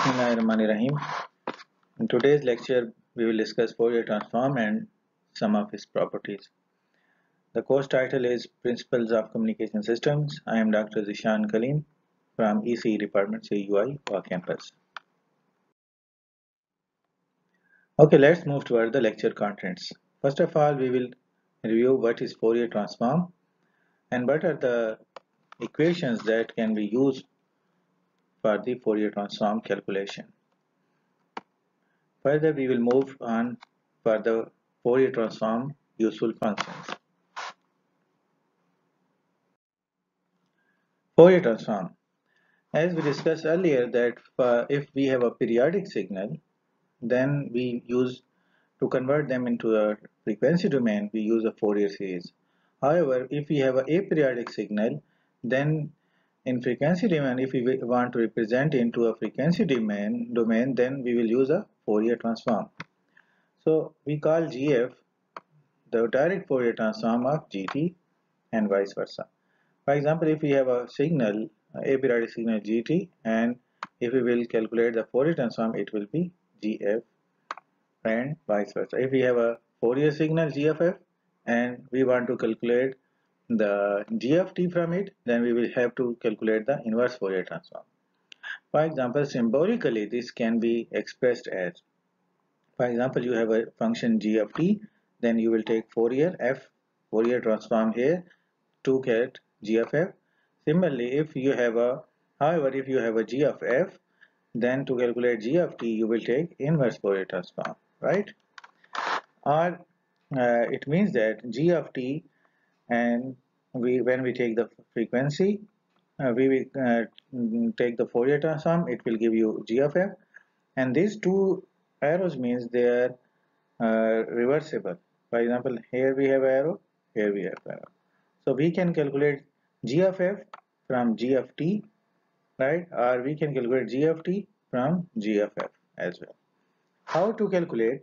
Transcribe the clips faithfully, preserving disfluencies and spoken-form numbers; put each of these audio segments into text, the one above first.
Bismillahirrahmanirrahim. In today's lecture, we will discuss Fourier transform and some of its properties. The course title is Principles of Communication Systems. I am Doctor Zishan Kaleem from E C E Department, C U I, WA Campus. Okay, let's move toward the lecture contents. First of all, we will review what is Fourier transform and what are the equations that can be used for the Fourier transform calculation. Further, we will move on for the Fourier transform useful functions. Fourier transform. As we discussed earlier that for if we have a periodic signal, then we use to convert them into a frequency domain, we use a Fourier series. However, if we have a aperiodic signal, then in frequency domain, if we want to represent into a frequency domain, domain, then we will use a Fourier transform. So we call G F the direct Fourier transform of G T and vice versa. For example, if we have a signal, aperiodic signal G T, and if we will calculate the Fourier transform, it will be G F and vice versa. If we have a Fourier signal G of F and we want to calculate the G of T from it, then we will have to calculate the inverse Fourier transform. For example, symbolically this can be expressed as, for example, you have a function G of T, then you will take Fourier F, Fourier transform here to get G of F. Similarly, if you have a, however, if you have a G of F, then to calculate G of T, you will take inverse Fourier transform, right? Or uh, it means that G of T, and we when we take the frequency, uh, we will uh, take the Fourier transform, it will give you G of F, and these two arrows means they are uh, reversible. For example, here we have arrow, here we have arrow. So we can calculate G of F from G of T, right? Or we can calculate G of T from G of F as well. How to calculate?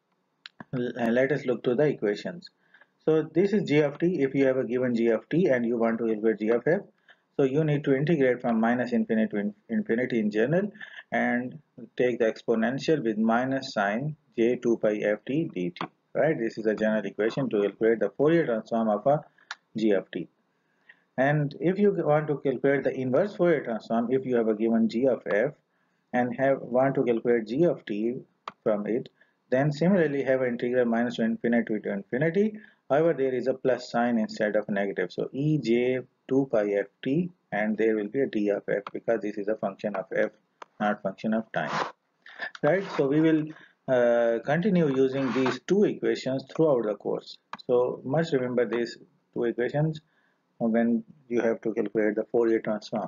Let us look to the equations. So this is G of T. If you have a given G of T and you want to calculate G of F, so you need to integrate from minus infinity to infinity in general and take the exponential with minus sign j two pi ft dt. Right? This is a general equation to calculate the Fourier transform of a G of T. And if you want to calculate the inverse Fourier transform, if you have a given G of F and have want to calculate G of T from it, then similarly have an integral minus infinity to infinity. However, there is a plus sign instead of a negative. So e j two pi ft, and there will be a d of f because this is a function of f, not function of time. Right? So we will uh, continue using these two equations throughout the course. So must remember these two equations when you have to calculate the Fourier transform.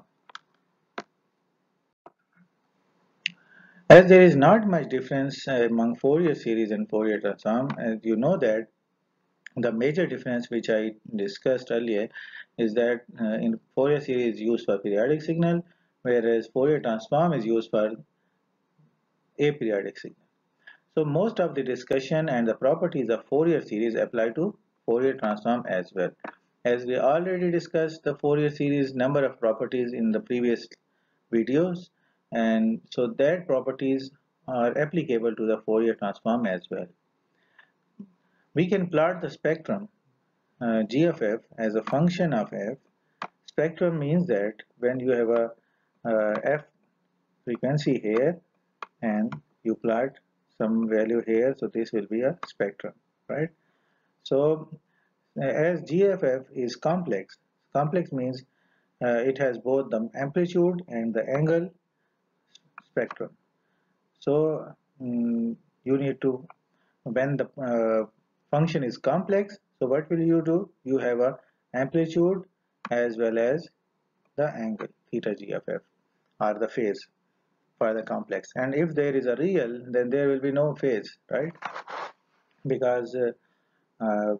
As there is not much difference among Fourier series and Fourier transform, as you know that the major difference which I discussed earlier is that uh, in Fourier series is used for periodic signal, whereas Fourier transform is used for aperiodic signal. So most of the discussion and the properties of Fourier series apply to Fourier transform as well. As we already discussed the Fourier series number of properties in the previous videos, and so that properties are applicable to the Fourier transform as well. We can plot the spectrum uh, G of F as a function of F. Spectrum means that when you have a uh, F frequency here and you plot some value here, so this will be a spectrum, right? So as G of F is complex, complex means uh, it has both the amplitude and the angle spectrum. So um, you need to, when the uh, function is complex, so what will you do? You have a amplitude as well as the angle theta G of F, or the phase for the complex. And if there is a real, then there will be no phase, right? Because uh, uh,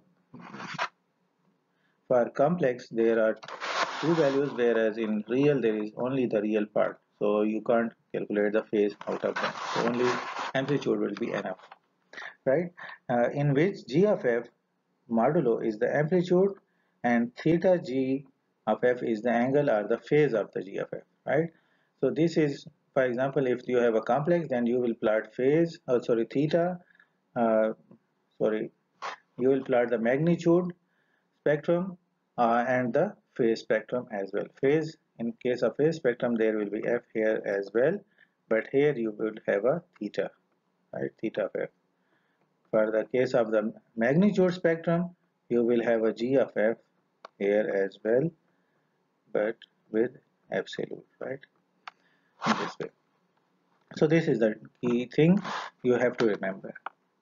for complex there are two values, whereas in real there is only the real part, so you can't calculate the phase out of them, so only amplitude will be enough, right? Uh, in which G of F modulo is the amplitude and theta G of F is the angle or the phase of the G of F, right? So this is for example, if you have a complex, then you will plot phase, oh sorry, theta, uh, sorry, you will plot the magnitude spectrum uh, and the phase spectrum as well. Phase, in case of phase spectrum, there will be f here as well, but here you will have a theta, right? Theta of f. For the case of the magnitude spectrum, you will have a g of f here as well, but with absolute, right? In this way. So this is the key thing you have to remember.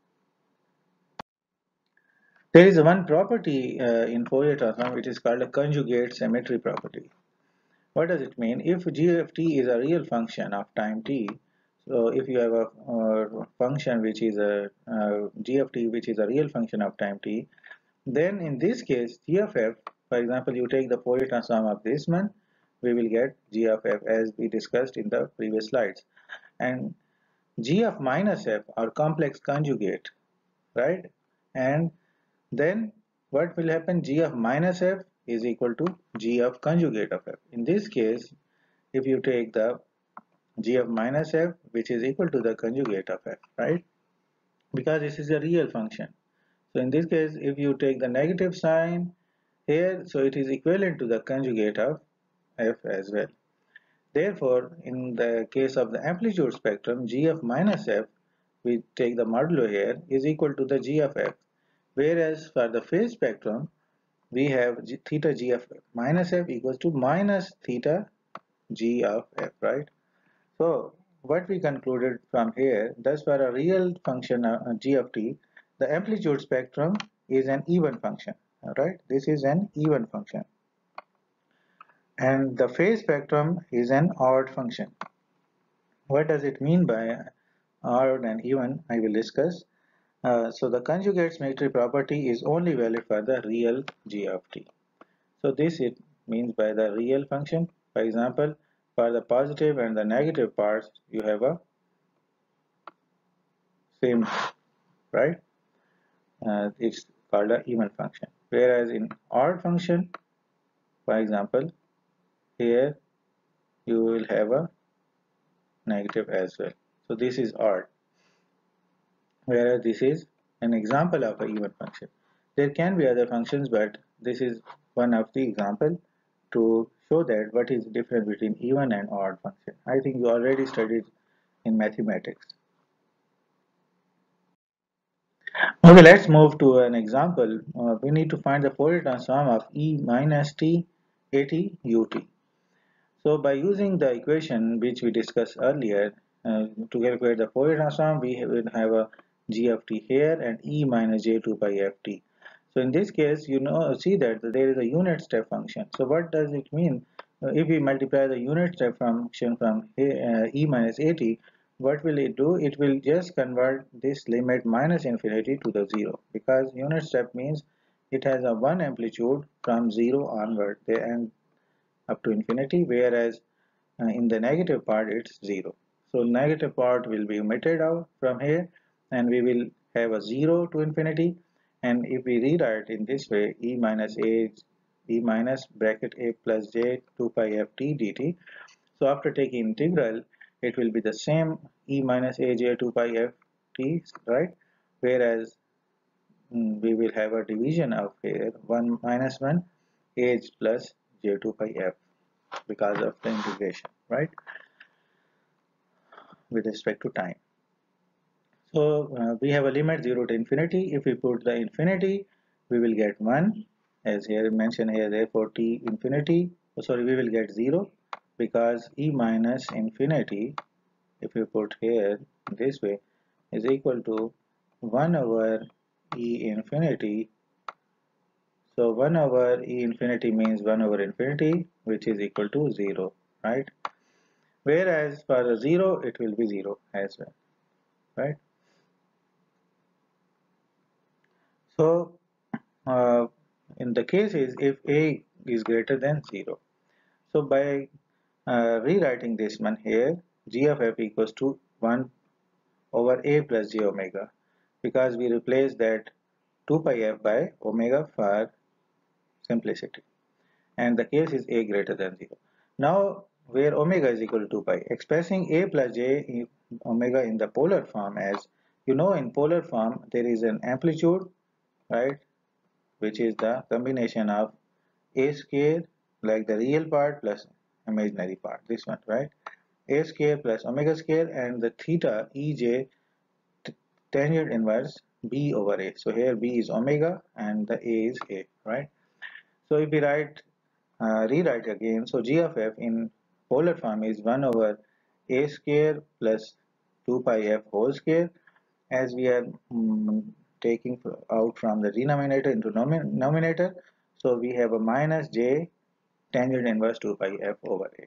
There is one property uh, in Fourier transform which is called a conjugate symmetry property. What does it mean? If g of t is a real function of time t, so if you have a uh, function which is a uh, g of t which is a real function of time t, then in this case g of f, for example, you take the Fourier transform of this one, we will get g of f as we discussed in the previous slides. And g of minus f or complex conjugate, right? And then what will happen? G of minus f is equal to g of conjugate of f. In this case, if you take the g of minus f, which is equal to the conjugate of f, right? Because this is a real function. So in this case, if you take the negative sign here, so it is equivalent to the conjugate of f as well. Therefore, in the case of the amplitude spectrum, g of minus f, we take the modulo here, is equal to the g of f. Whereas for the phase spectrum, we have g, theta g of minus f equals to minus theta g of f, right? So what we concluded from here, thus for a real function uh, g of t, the amplitude spectrum is an even function, right? This is an even function. And the phase spectrum is an odd function. What does it mean by odd and even? I will discuss. Uh, so the conjugate symmetry property is only valid for the real g of t. So this it means by the real function. For example, for the positive and the negative parts, you have a same, right? Uh, it's called a even function. Whereas in odd function, for example, here you will have a negative as well. So this is odd. Whereas this is an example of a even function. There can be other functions, but this is one of the example to show that what is the difference between even and odd function. I think you already studied in mathematics. Okay, let's move to an example. Uh, we need to find the Fourier transform of e minus t at ut. So by using the equation which we discussed earlier, uh, to calculate the Fourier transform, we will have a g of t here and e minus j two pi f t. So in this case, you know, see that there is a unit step function. So what does it mean? Uh, if we multiply the unit step function from uh, e minus at, what will it do? It will just convert this limit minus infinity to the zero, because unit step means it has a one amplitude from zero onward, and up to infinity, whereas uh, in the negative part it's zero. So negative part will be omitted out from here, and we will have a zero to infinity. And if we rewrite in this way, e minus a e minus bracket a plus j two pi f t dt. So after taking integral, it will be the same e minus a j two pi f t, right? Whereas mm, we will have a division of here one minus one h plus j two pi f because of the integration, right, with respect to time. So uh, we have a limit zero to infinity. If we put the infinity, we will get one, as here mentioned here, therefore t infinity, oh, sorry, we will get zero, because e minus infinity, if we put here this way, is equal to one over e infinity. So one over e infinity means one over infinity, which is equal to zero, right? Whereas for the zero, it will be zero as well, right? So uh, in the case is if a is greater than zero. So by uh, rewriting this one here, g of f equals to one over a plus j omega, because we replace that two pi f by omega for simplicity, and the case is a greater than zero. Now where omega is equal to two pi. Expressing a plus j omega in the polar form, as you know, in polar form there is an amplitude, right, which is the combination of a square, like the real part, plus imaginary part, this one, right, a square plus omega square, and the theta ej tangent inverse b over a. So here b is omega and the a is a, right. So if we write uh, rewrite again, so g of f in polar form is one over a square plus two pi f whole square, as we are mm, taking out from the denominator into numerator. So we have a minus j tangent inverse two pi f over a.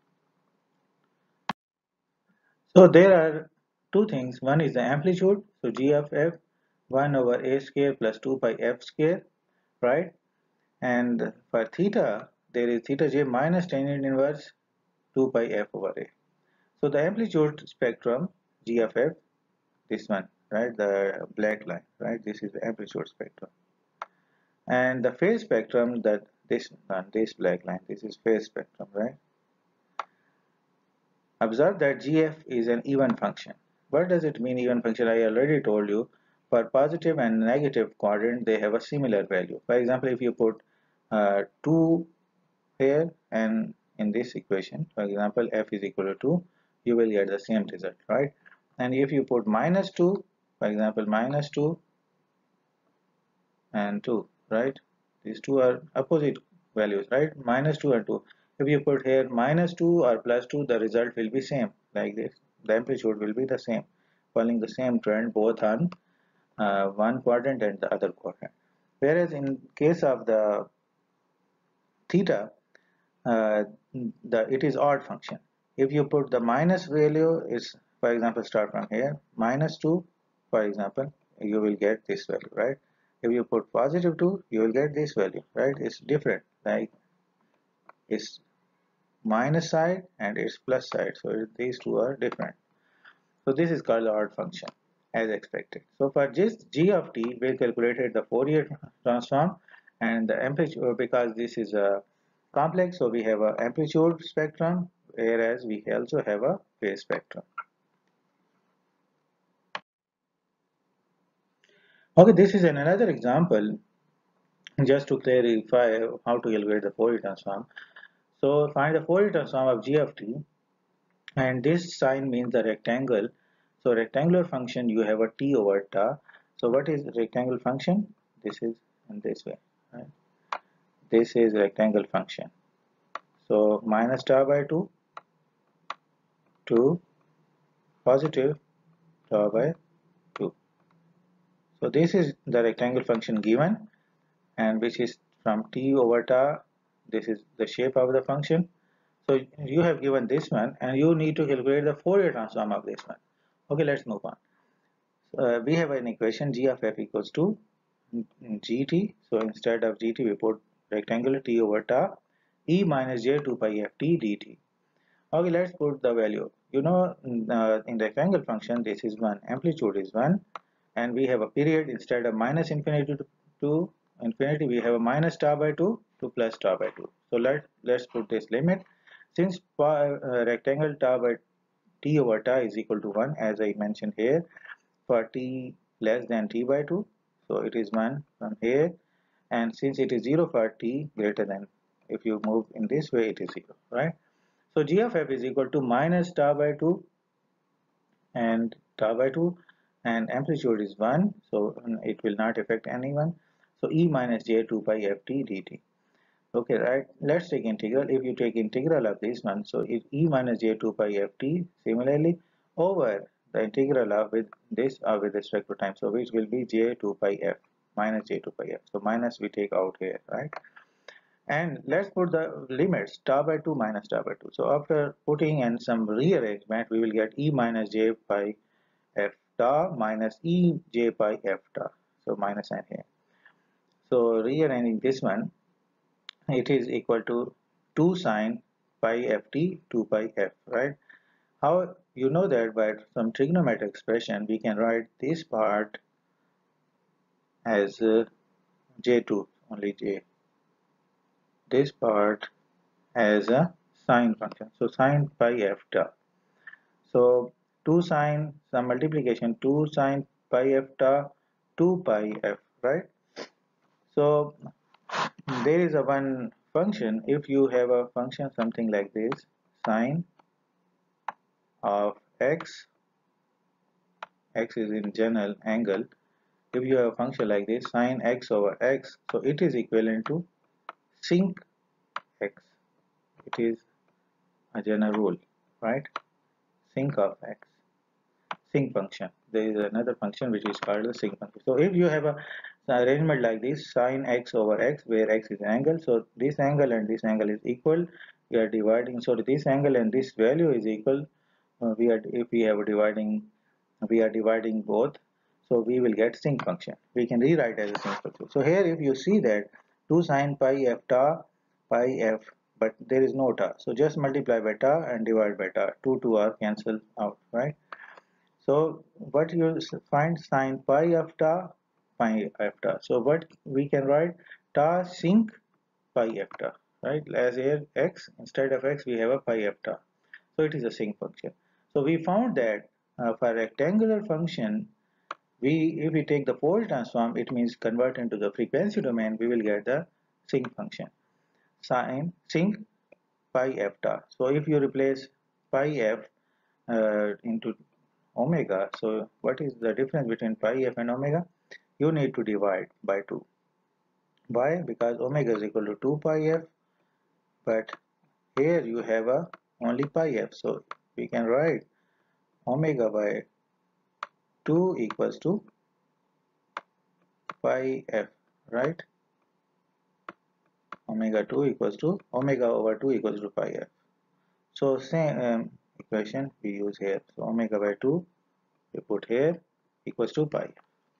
So there are two things. One is the amplitude. So g of f one over a square plus two pi f square, right? And for theta, there is theta j minus tangent inverse two pi f over a. So the amplitude spectrum g of f, this one, right, the black line, right, this is the amplitude spectrum. And the phase spectrum, that this one, this black line, this is phase spectrum, right. Observe that g f is an even function. What does it mean, even function? I already told you, for positive and negative quadrant they have a similar value. For example, if you put uh, two here and in this equation, for example, f is equal to two, you will get the same result, right? And if you put minus two, for example, minus two and two, right, these two are opposite values, right, minus two and two. If you put here minus two or plus two, the result will be same, like this. The amplitude will be the same, following the same trend both on uh, one quadrant and the other quadrant. Whereas in case of the theta, uh, the it is odd function. If you put the minus value, is, for example, start from here minus two, for example, you will get this value, right. If you put positive two, you will get this value, right. It's different, like it's minus side and its plus side, so these two are different. So this is called the odd function, as expected. So for just g of t, we calculated the Fourier transform and the amplitude, because this is a complex, so we have a amplitude spectrum, whereas we also have a phase spectrum. Okay, this is another example just to clarify how to calculate the Fourier transform. So find the Fourier transform of g of t, and this sign means the rectangle. So rectangular function, you have a t over ta. So what is rectangle function? This is in this way, right? This is rectangle function. So minus ta by two to positive ta by two. So this is the rectangle function given, and which is from t over ta. This is the shape of the function. So you have given this one, and you need to calculate the Fourier transform of this one. Okay, let's move on. Uh, we have an equation g of f equals to gt. So instead of gt, we put rectangular t over ta e minus j two pi f t dt. Okay, let's put the value. You know, uh, in the rectangle function, this is one, amplitude is one, and we have a period. Instead of minus infinity to, to infinity, we have a minus ta by two to plus ta by two. So let let's put this limit. Since uh, rectangle ta by t over ta is equal to one, as I mentioned here, for t less than t by two, so it is one from here, and since it is zero for t greater than, if you move in this way, it is zero, right. So g of f is equal to minus ta by two and ta by two, and amplitude is one, so it will not affect anyone. So e minus j two pi f t dt. Okay, right, let's take integral. If you take integral of this one, so if e minus j two pi f t, similarly over the integral of with this or with respect to time, so which will be j two pi f minus j two pi f. So minus we take out here, right. And let's put the limits ta by two minus ta by two. So after putting in some rearrangement, we will get e minus j pi f ta minus e j pi f ta. So minus sign here. So rearranging this one, it is equal to two sine pi ft two pi f, right. How you know that? By some trigonometric expression, we can write this part as uh, j two, only j, this part as a sine function. So sine pi f ta. So two sine some multiplication two sine pi f ta two pi f, right? So there is a one function. If you have a function something like this, sine of x, x is in general angle. If you have a function like this, sine x over x, so it is equivalent to sinh x. It is a general rule, right? Sinh of x, sinh function. There is another function which is called the sinh function. So if you have a arrangement like this, sine x over x, where x is angle, so this angle and this angle is equal. We are dividing, so this angle and this value is equal. Uh, we are if we have a dividing, we are dividing both, so we will get sinh function. We can rewrite as a sinh function. So here, if you see that two sine pi f ta pi f, but there is no ta, so just multiply by ta and divide by ta. Two two are cancelled out, right? So what you find sine pi f ta pi f ta. So what we can write, ta sinh pi f ta, right? As here x, instead of x we have a pi f ta. So it is a sinh function. So we found that uh, for a rectangular function, we if we take the Fourier transform, it means convert into the frequency domain, we will get the sinh function, sine sinh pi f ta. So if you replace pi f uh, into omega, so what is the difference between pi f and omega? You need to divide by two. Why? Because omega is equal to two pi f, but here you have a only pi f, so we can write omega by two equals to pi f, right? Omega two equals to omega over two equals to pi f. So same um, equation we use here. So omega by two we put here equals to pi.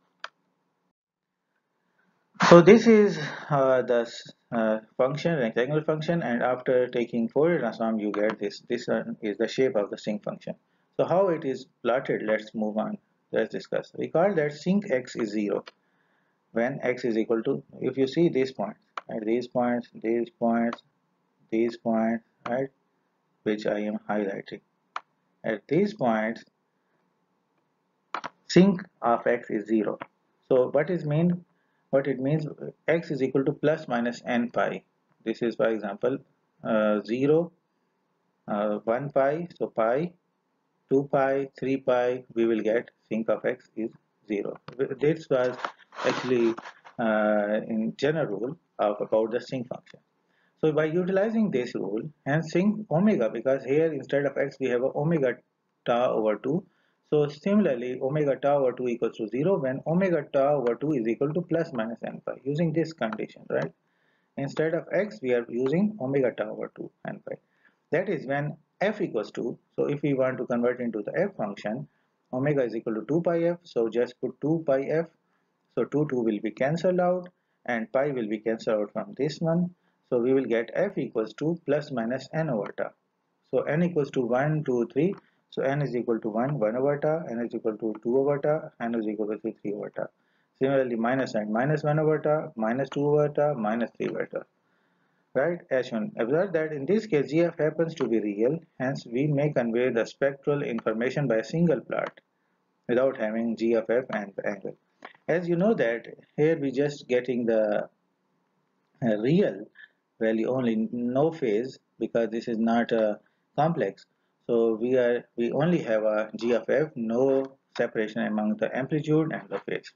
So this is uh, the uh, function, rectangular function, and after taking Fourier transform you get this. This uh, is the shape of the sinh function. So how it is plotted, let's move on. Let's discuss. Recall that sinh x is zero when x is equal to, if you see these points, right, these points, these points, these points, right, which I am highlighting. At these points, sinh of x is zero. So what is mean? What it means? X is equal to plus minus n pi. This is, for example, uh, zero, uh, one pi, so pi, two pi, three pi. We will get sinh of x is zero. This was actually uh, in general rule of about the sinh function. So by utilizing this rule and sinh omega, because here instead of x we have a omega tau over two. So similarly omega tau over two equals to zero when omega tau over two is equal to plus minus n pi, using this condition, right? Instead of x we are using omega tau over two n pi. That is when f equals to, so if we want to convert into the f function, omega is equal to two pi f, so just put two pi f. So two two will be cancelled out and pi will be cancelled out from this one. So we will get f equals to plus minus n over ta. So n equals to one, two, three. So n is equal to one, one over ta, n is equal to two over ta, n is equal to three, three over ta. Similarly, minus and minus one over ta, minus two over ta, minus three over ta. Right, as shown. Observe that in this case G F happens to be real, hence we may convey the spectral information by a single plot without having G of f and the angle. As you know that here we just getting the uh, real value only, no phase, because this is not uh, complex. So we are we only have a G of f, no separation among the amplitude and the phase.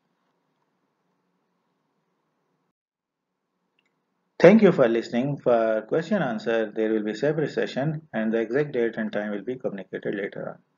Thank you for listening. For question answer there will be separate session and the exact date and time will be communicated later on.